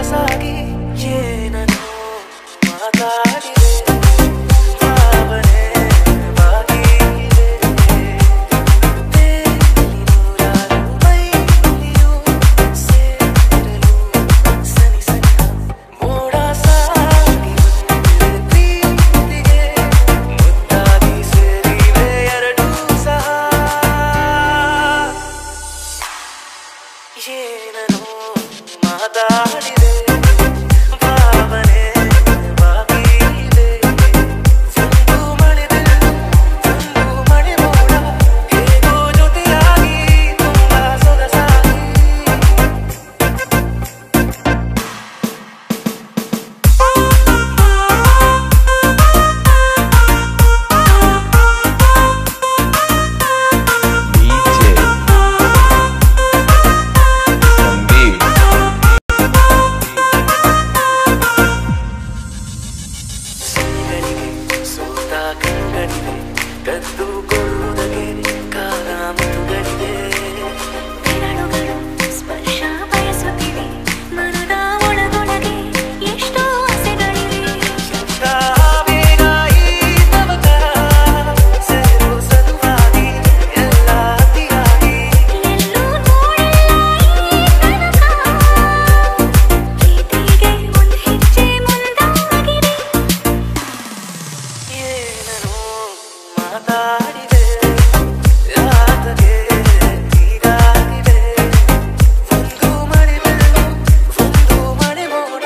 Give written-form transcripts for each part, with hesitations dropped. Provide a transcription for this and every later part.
ಸೊಗಸಾಗಿ ಏನನ್ನು ಮಾತಾಡಿದೆ ಭಾವನೆ ಬಾಗಿ ಮೈಲಿಯು ಸೇರಲು ಸನಿ ಸನಿ ಮೋಡ ಸಾಗಿ ಪ್ರೀತಿಗೆ ಮುದ್ದಾಗಿ ಸೇರಿವೆ ಎರಡೂ ಸಹ ಏನನ್ನು ಮಾತಾಡಿದೆ ಭಾವನೆ ಬಾಗಿ ಇದೆ ಒಂದು ಮಳೆದಿಲ್ಲ ಒಂದು ಮಳೆ ಮೋಡ ಹೇಗೋ ಜೊತೆಯಾಗಿ ತುಂಬಾ ಸೊಗಸಾಗಿ ಸೋತ ಕಣ್ಗಳಿವೆ ಕದ್ದು ಕೊಡುವುದಕ್ಕೆ ಕಾಲ ಮುತ್ತುಗಳಿವೆ ಬೆರಳುಗಳು ಸ್ಪರ್ಶ ಬಯಸುತ್ತಿವೆ ಮನದ ಒಳಗೊಳಗೆ ಎಷ್ಟೋ ಆಸೆಗಳಿವೆ ಬೇಗ ಈ ತವಕರ ಸೇರು ಸಲುವಾಗಿ ಎಲ್ಲ ಅತಿಯಾಗಿ ಎಲ್ಲೂ ನೋಡಿಲ್ಲ ಈ ತನಕ ಪ್ರೀತಿಗೆ ಒಂದು ಹೆಜ್ಜೆ ಮುಂದಾಗಿದೆ ಏನನ್ನು ಮಾತಾಡಿದೆ ಯಾತಗೆ ಹೀಗಾಗಿದೆ ಒಂದು ಮಳೆದಿಲ್ಲ ಒಂದು ಮಳೆ ಮೋಡ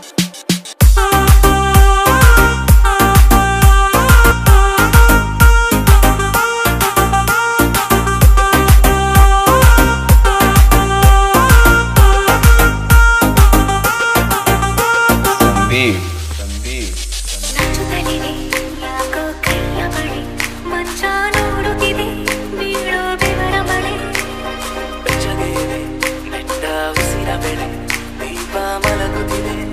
ನಾಚುತ್ತಲಿವೆ ಯಾಕೋ ಕೈಯ ಬಳಿ ಮಂಚ ನೋಡುತ್ತಿದೆ ಬೀಳೋ ಬೆವರ ಮಳೆ ಬೆಚ್ಚಗೆ ಇದೆ ಬೆಟ್ಟ ಉಸಿರ ಬೆಳೆ ದೀಪ ಮಲಗುತ್ತಿದೆ